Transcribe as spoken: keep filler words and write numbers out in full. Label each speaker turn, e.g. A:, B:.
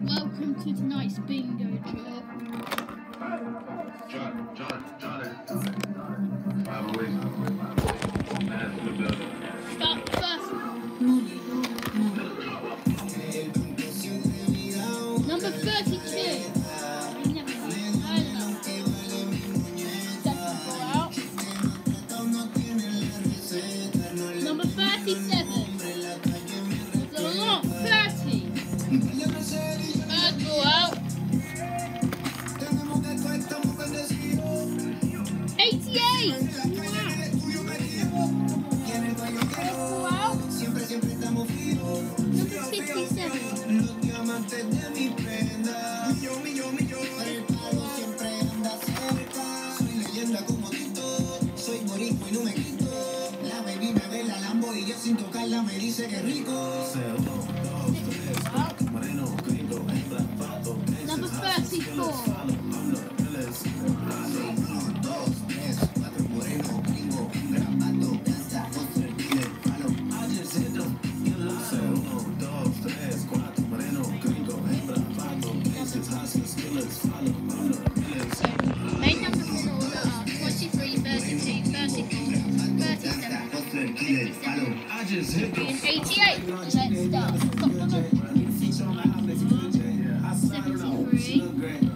A: welcome to tonight's bingo draw.
B: John, John, John, five oh eight. Man in the building.
A: Start first. Number thirty-two. We never heard of that. Second ball out. Number thirty-seven. There's a lot. thirty. Third ball out. eighty-eight. Wow. Number sixty-seven.
C: Soy boricua y no me quito. La baby me ve la Lambo y yo sin tocarla me dice que rico.
A: Number thirty-four. Main number four are twenty-three, thirty-two, thirty-four, thirty-seven, thirty-seven, and eighty-eight. Let's start. Stop number seventy-three.